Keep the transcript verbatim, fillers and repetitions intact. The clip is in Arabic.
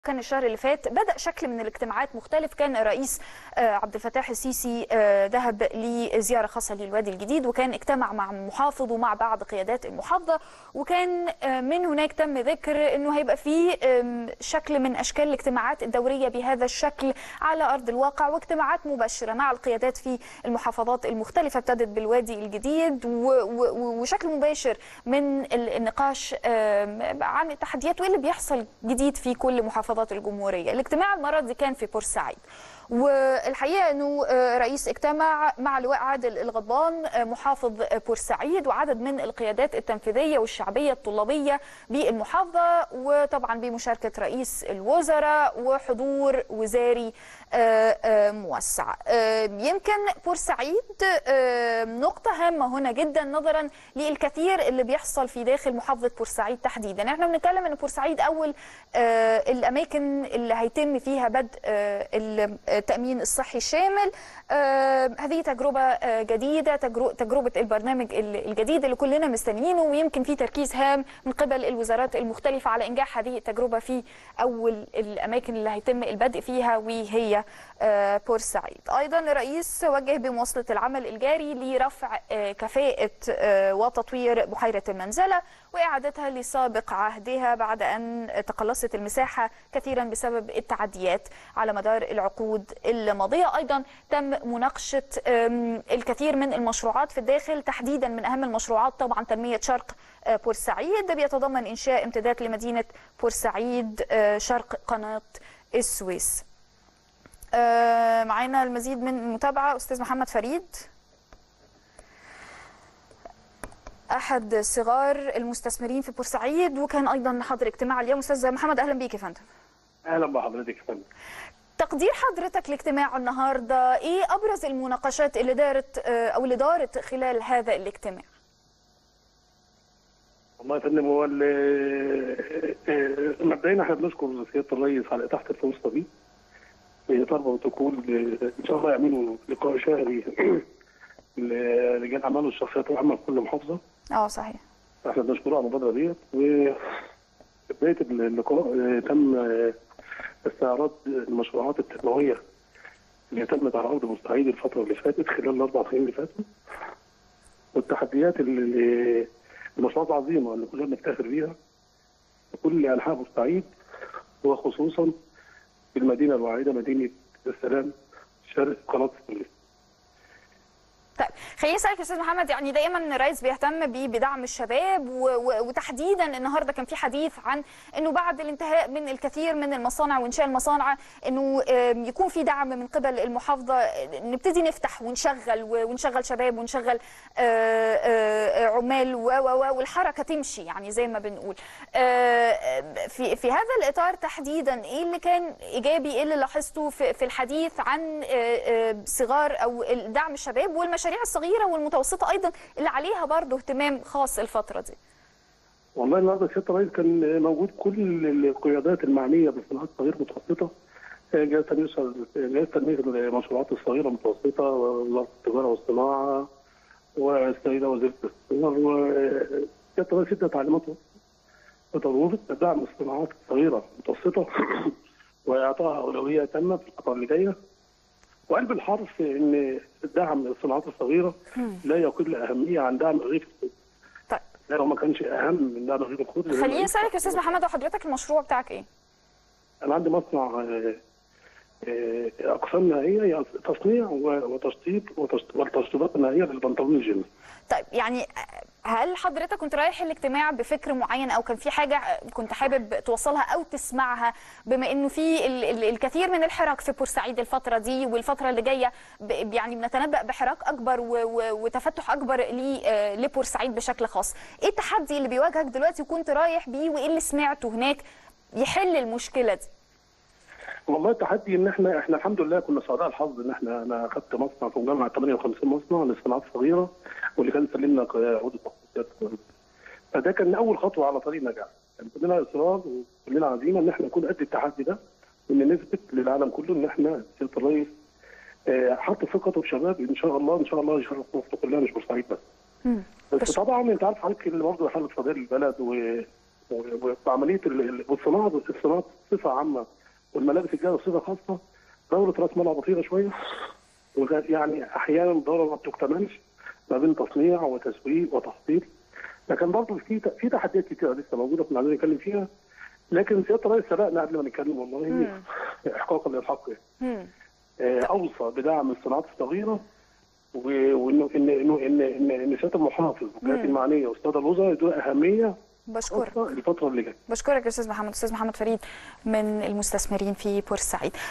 كان الشهر اللي فات بدأ شكل من الاجتماعات مختلف. كان الرئيس عبد الفتاح السيسي ذهب لزيارة خاصة للوادي الجديد، وكان اجتمع مع محافظ ومع بعض قيادات المحافظة، وكان من هناك تم ذكر انه هيبقى فيه شكل من اشكال الاجتماعات الدورية بهذا الشكل على ارض الواقع، واجتماعات مباشرة مع القيادات في المحافظات المختلفة ابتدت بالوادي الجديد، وشكل مباشر من النقاش عن التحديات واللي بيحصل جديد في كل محافظة الجمهورية. الاجتماع المرة دي كان في بورسعيد، والحقيقة أنه رئيس اجتمع مع لواء عادل الغضبان محافظ بورسعيد وعدد من القيادات التنفيذية والشعبية الطلابية بالمحافظة، وطبعا بمشاركة رئيس الوزراء وحضور وزاري موسع. يمكن بورسعيد نقطة هامة هنا جدا نظرا للكثير اللي بيحصل في داخل محافظة بورسعيد تحديدا. احنا بنتكلم ان بورسعيد اول الاماكن اللي هيتم فيها بدء التأمين الصحي الشامل. هذه تجربة جديدة، تجربة البرنامج الجديد اللي كلنا مستنيينه، ويمكن في تركيز هام من قبل الوزارات المختلفة على إنجاح هذه التجربة في أول الأماكن اللي هيتم البدء فيها، وهي بورسعيد. أيضا الرئيس وجه بمواصلة العمل الجاري لرفع كفاءة وتطوير بحيرة المنزلة وإعادتها لسابق عهدها بعد أن تقلصت المساحة كثيرا بسبب التعديات على مدار العقود الماضية. أيضا تم مناقشة الكثير من المشروعات في الداخل، تحديدا من أهم المشروعات طبعا تنمية شرق بورسعيد، بيتضمن إنشاء امتداد لمدينة بورسعيد شرق قناة السويس. معانا المزيد من المتابعة أستاذ محمد فريد، أحد صغار المستثمرين في بورسعيد، وكان أيضا حاضر اجتماع اليوم. أستاذ محمد أهلا بيك يا فندم. أهلا بحضرتك يا فندم. تقدير حضرتك لاجتماع النهارده، إيه أبرز المناقشات اللي دارت أو اللي دارت خلال هذا الاجتماع؟ والله يا فندم، هو مبدئيا احنا بنشكر سيادة الرئيس على إتاحة الفرصة دي في إطار بروتوكول إن شاء الله يعملوا لقاء شهري لرجال أعمال والشخصيات العامة في كل محافظة. اه صحيح. احنا بنشكره على المبادرة ديت. وبداية اللقاء تم استعراض المشروعات التنموية اللي تمت على أرض بورسعيد الفترة اللي فاتت خلال الأربع سنين اللي فاتوا، والتحديات اللي المشروعات العظيمة اللي كلنا بنفتخر بيها في كل أنحاء بورسعيد، وخصوصا في المدينة الواعدة مدينة السلام شرق قناة السويس. طيب خليني اسالك يا استاذ محمد، يعني دائما الرئيس بيهتم بدعم الشباب، وتحديدا النهارده كان في حديث عن انه بعد الانتهاء من الكثير من المصانع وانشاء المصانع انه يكون في دعم من قبل المحافظه، نبتدي نفتح ونشغل ونشغل شباب ونشغل عمال والحركه تمشي، يعني زي ما بنقول. في في هذا الاطار تحديدا ايه اللي كان ايجابي، ايه اللي لاحظته في الحديث عن صغار او دعم الشباب والمشاريع الصغيره والمتوسطه ايضا اللي عليها برضه اهتمام خاص الفتره دي؟ والله النهارده سياده الرئيس كان موجود كل القيادات المعنيه بالصناعات الصغيره والمتوسطه، جهاز تنميه جهاز تنميه المشروعات الصغيره والمتوسطه، ووزاره التجاره والصناعه، والسيده وزيره الاستثمار. وسياده الرئيس ادى تعليمات بضروره دعم الصناعات الصغيره والمتوسطه واعطائها اولويه تامه في الفتره اللي جايه، وقال بالحرف ان دعم الصناعات الصغيره لا يقل اهميه عن دعم رغيف الخبز. طيب لو ما كانش اهم من دعم رغيف الخبز. خليني اسالك يا استاذ محمد، وحضرتك المشروع بتاعك ايه؟ انا عندي مصنع اقسام نهائيه، تصنيع وتشطيب والتشطيبات النهائيه للبنطلون الجينز. طيب يعني هل حضرتك كنت رايح الاجتماع بفكر معين، او كان في حاجه كنت حابب توصلها او تسمعها، بما انه في الكثير من الحراك في بورسعيد الفتره دي والفتره اللي جايه، يعني بنتنبأ بحراك اكبر وتفتح اكبر لبورسعيد بشكل خاص، ايه التحدي اللي بيواجهك دلوقتي وكنت رايح بيه، وايه اللي سمعته هناك يحل المشكله دي؟ والله التحدي ان احنا احنا الحمد لله كنا سعداء الحظ ان احنا انا اخذت مصنع في مجمع ثمانية وخمسين مصنع للصناعات الصغيره، واللي كان سلمنا عقود التخصصات. فده كان اول خطوه على طريق نجاح، كان يعني كلنا اصرار وكلنا عزيمه ان احنا نكون قد التحدي ده، وان نثبت للعالم كله ان احنا سياده الرئيس حط ثقته في شباب ان شاء الله ان شاء الله يشرف مصر كلها مش بورسعيد بس. بس طبعا انت عارف حضرتك اللي برضه حاله فضائل البلد وعمليه والصناعه الصناعه بصفه عامه والملابس الجاهزه بصفه خاصه دوله راس مالها بطيئه شويه، يعني احيانا الدوله ما بتكتملش ما بين تصنيع وتسويق وتحصيل، لكن برضه في في تحديات كتيره لسه موجوده كنا عايزين نتكلم فيها، لكن سياده الرئيس سبقنا قبل ما نتكلم والله احقاقا للحق يعني. اوصى بدعم الصناعات الصغيره وانه ان انه ان ان ان سياده المحافظ والجهات المعنيه والساده الوزراء يدوا اهميه بشكرك الفتره اللي جايه. بشكرك يا استاذ محمد. استاذ محمد فريد من المستثمرين في بورسعيد.